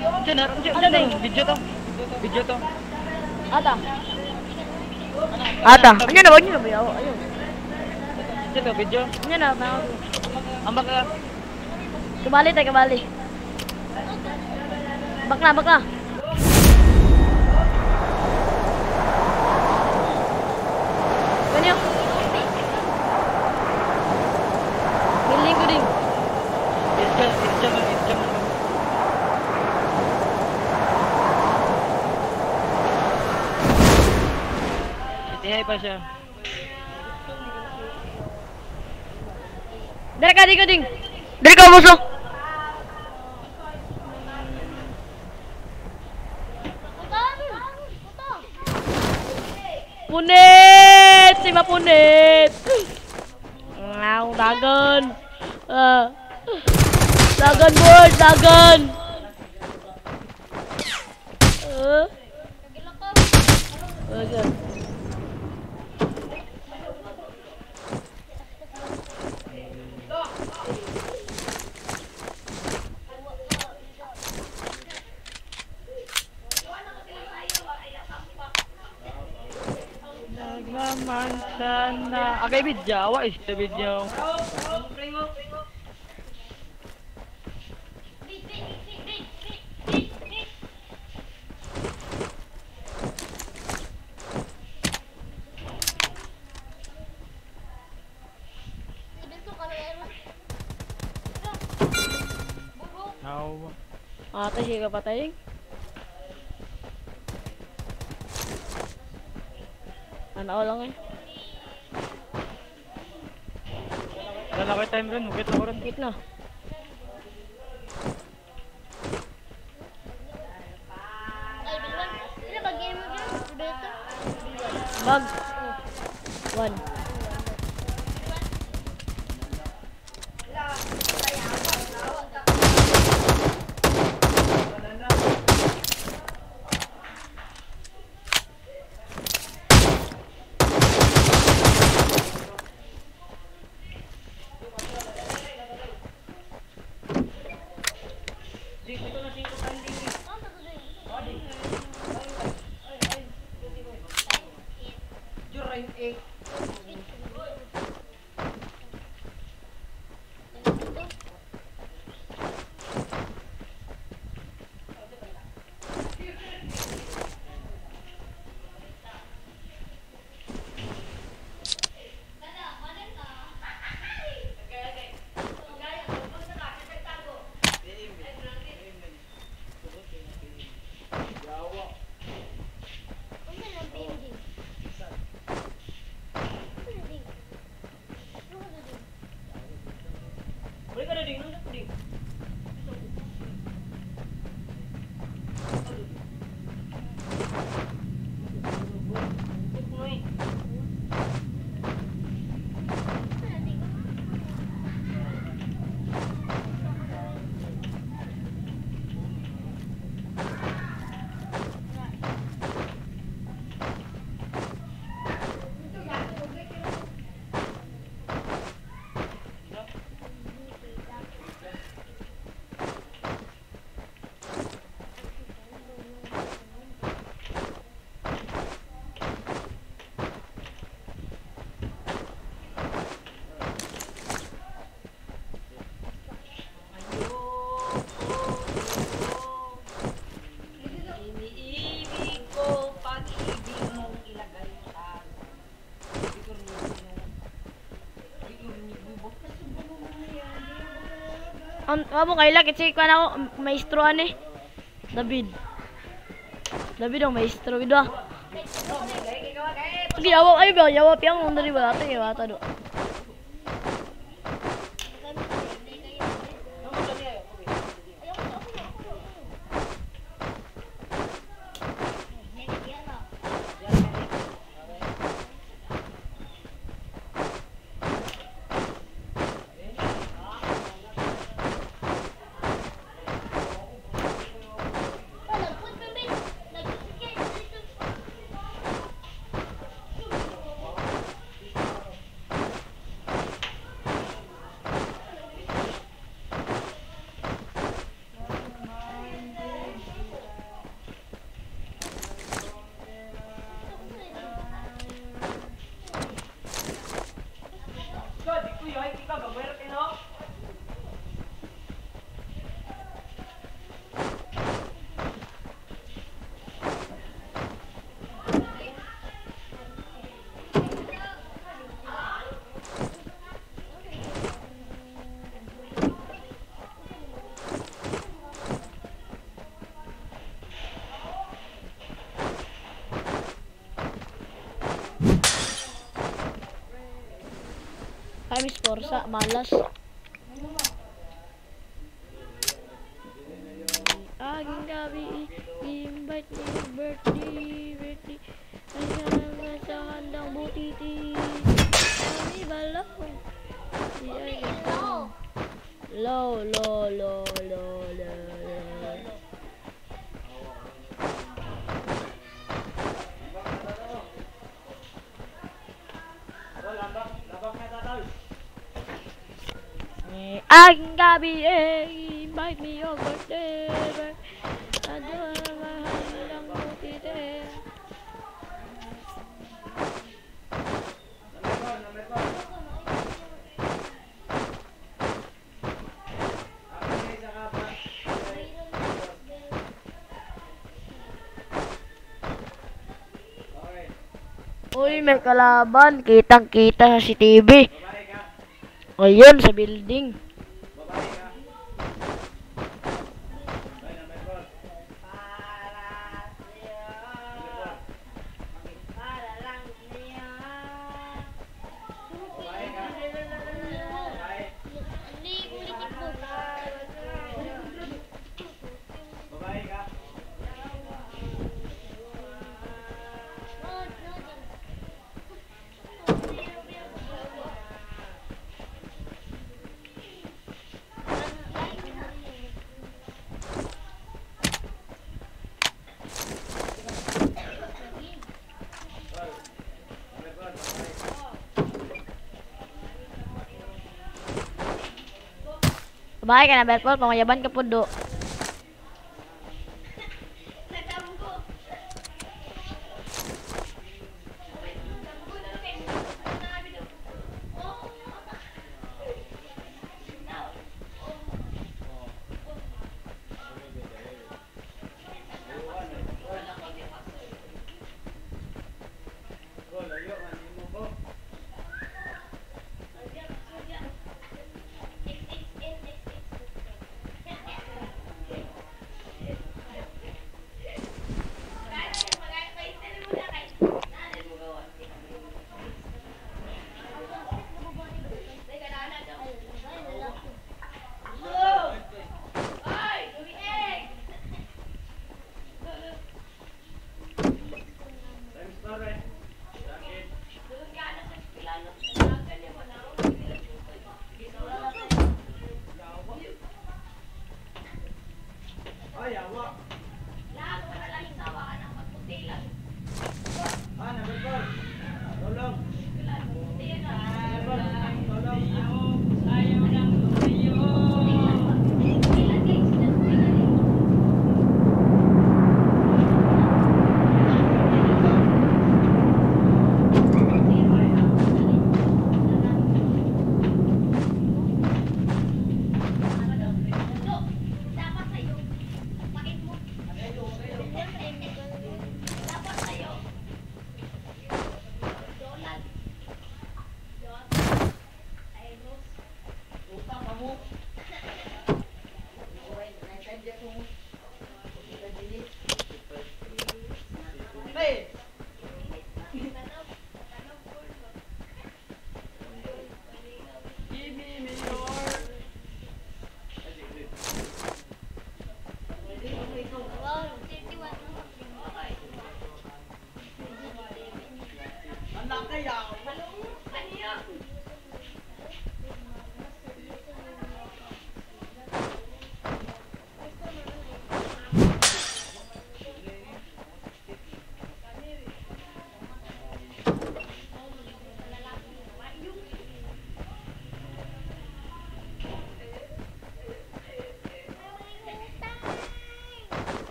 Diyan, video to. Video to. Ata. Ata. Ano na ba? Ano na ba? Ayun. Diyan to, video. Ano na ba? Ambak ka. Kembali tayo, kembali. Bakla, bakla. Ganyan. Piling ko din. Diyan. Sitihay pa siya. Dari ka, di ko ding. Dari ka, muso. Punit! Si Mapunit! Wow, dagan! Dagan, boys! Dagan! Dagan. Naglaman sana. Agay bidyawa is the bidyaw. Ate siya kapatay. Ano lang eh. Wala ko time rin, ukit ako rin. Hit na. Bag. 1. Amo kay laki si ko na maestro ani. David ang maestro gid ah. Sige awo ay ba yawa piang under di ba ate bata do. Sa malas. Aging gabi, invite me birthday. Ay sa handang butiti. Kami balong. Si ay Lo. Aging gabi, invite me your birthday. Handang butiti. Uy, may kalaban. Kitang-kita sa CCTV. Ayun, sa building. Bahay ka na, Berpol. Pamayaban ka po do.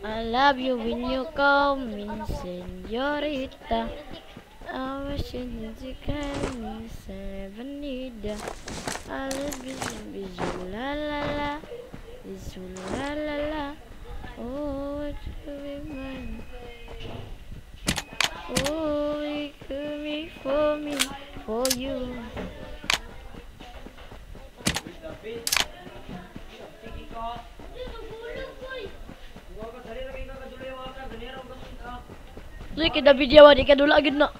I love you when you call me señorita. I wish you call me Sevenida. I love you, la la la, la la la. Oh, what you be mine? Oh, it could be for me, for you. Luy, kita video di kadula gid na.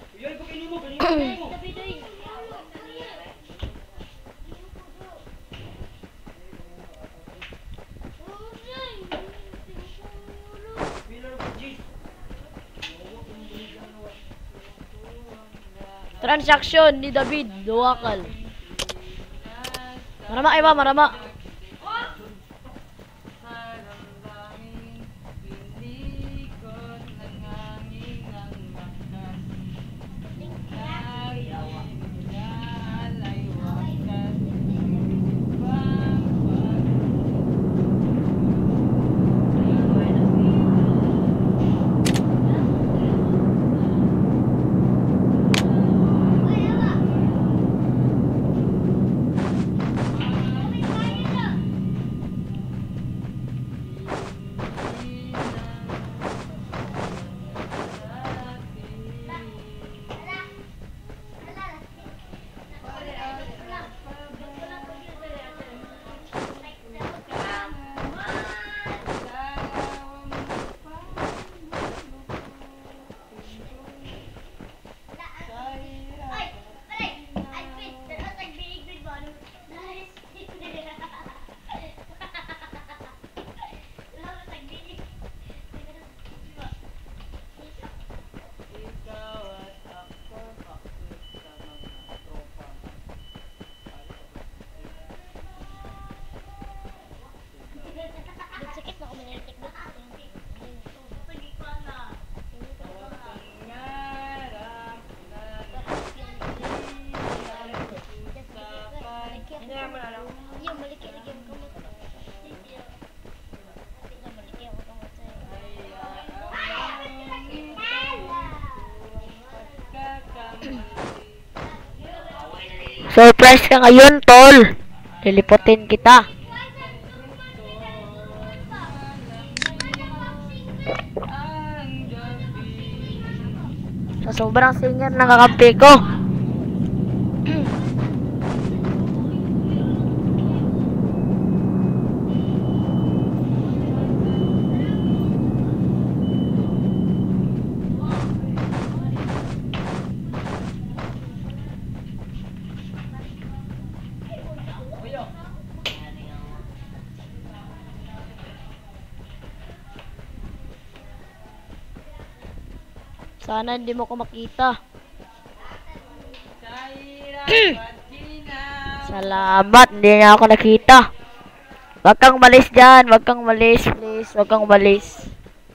Transaksyon ni David Duwakal. Marama iba, marama. Surprise ka ngayon, tol. Liliputin kita. Sa sobrang singer ng kakampi ko. Sana hindi mo ko makita. Salamat, hindi niya ako nakita. Wag kang malis dyan, wag kang malis, please, wag kang malis.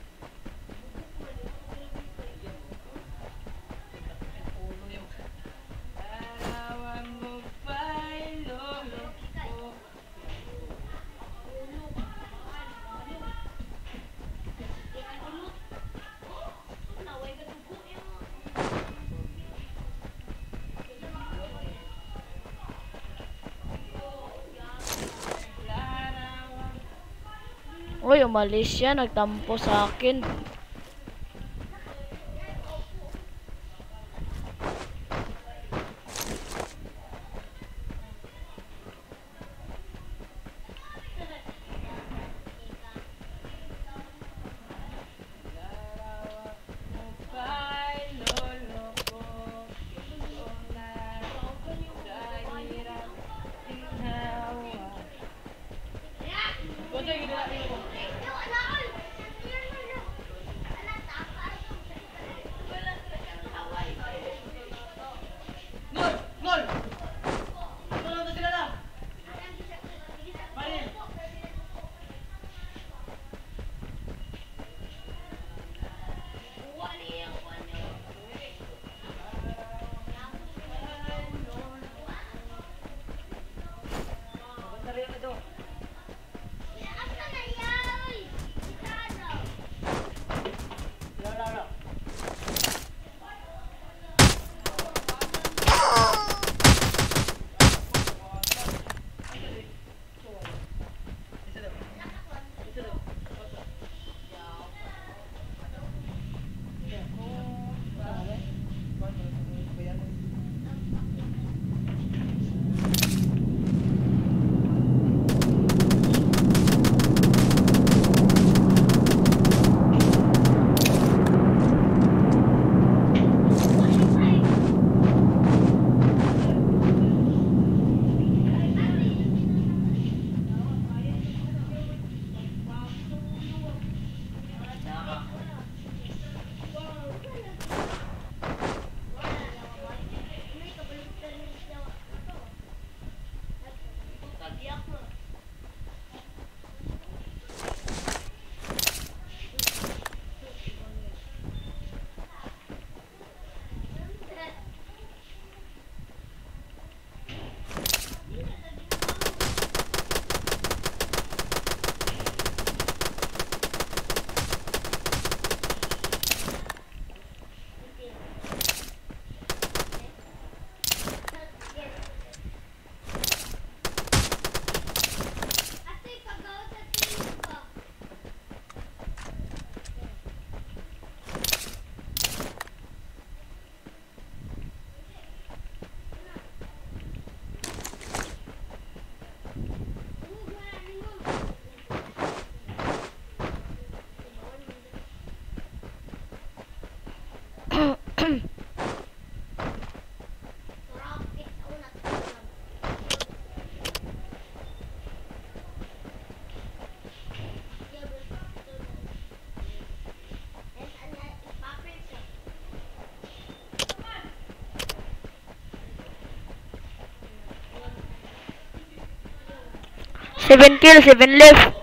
Uy, umalis siya. Nagtampo sa akin. Seven kills, 7 left.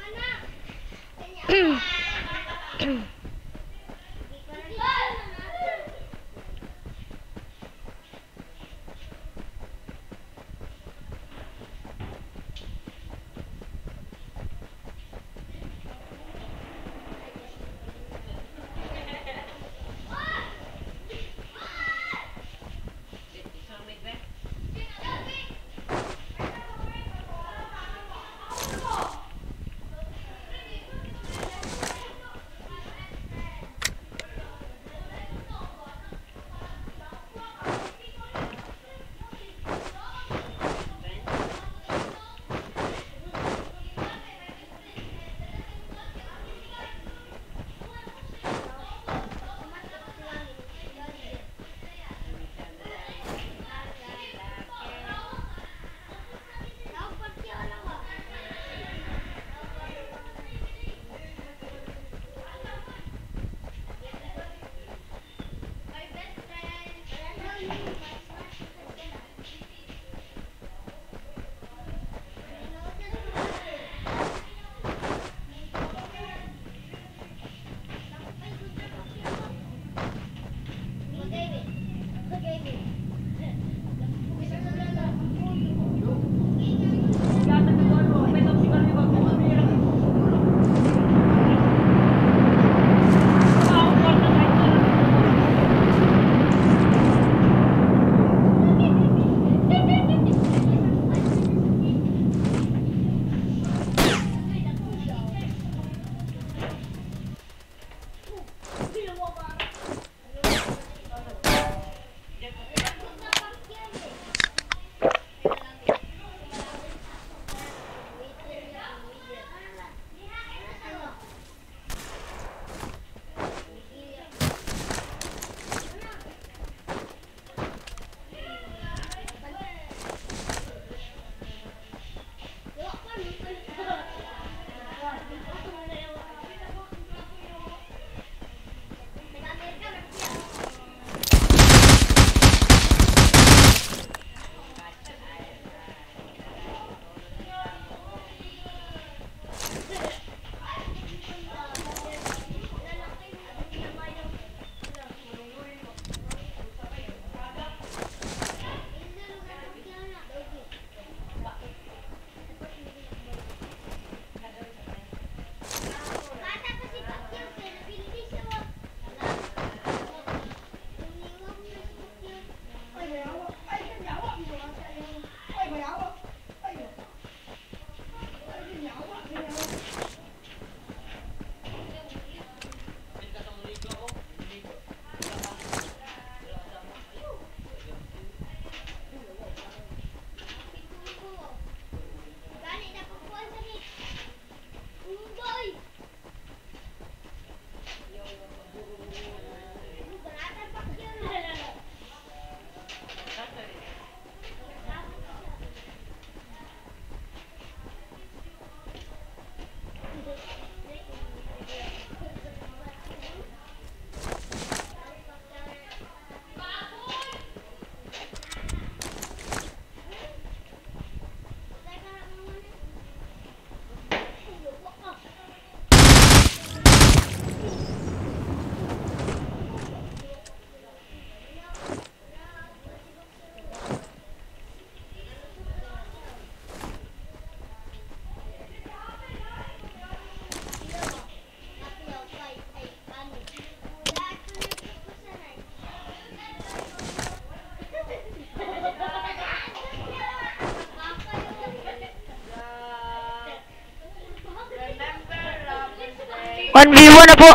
One v one na po.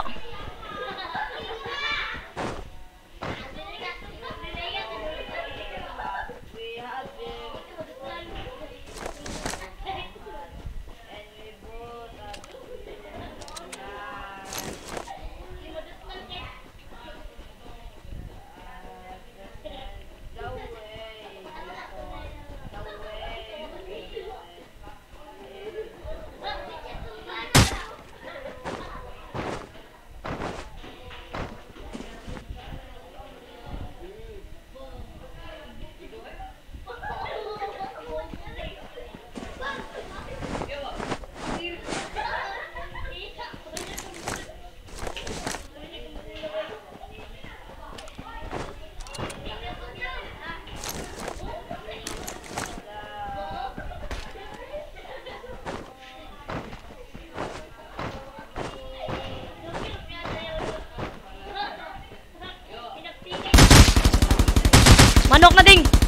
Manok na ding!